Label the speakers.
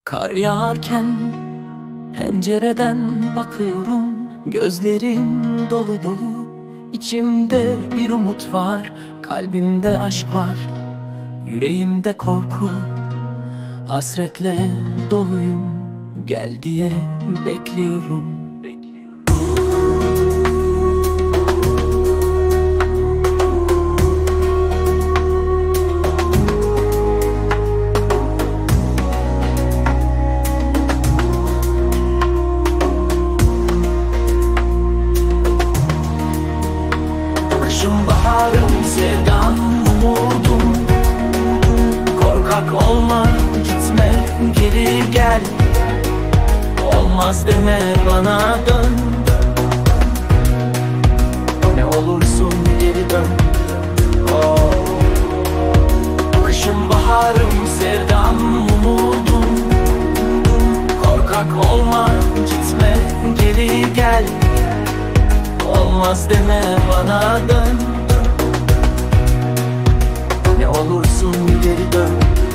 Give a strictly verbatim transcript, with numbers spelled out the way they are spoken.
Speaker 1: Kar yağarken pencereden bakıyorum, gözlerim dolu dolu. İçimde bir umut var, kalbimde aşk var, yüreğimde korku. Hasretle doluyum, gel diye bekliyorum. Kışım baharım, sevdam umudum. Korkak olma, gitme, geri gel. Olmaz deme, bana dön. Ne olursun geri dön. Oh. Kışım baharım, sevdam umudum. Korkak olma, gitme, geri gel. Olmaz deme, bana dön. Ne olursun geri dön.